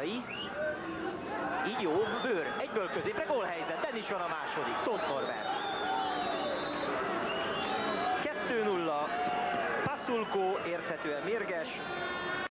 Szoboszlai. Így jó, Bőr, egyből középre, gólhelyzet, benn is van a második, Tóth Norbert. 2-0, Pasulko érthetően mérges.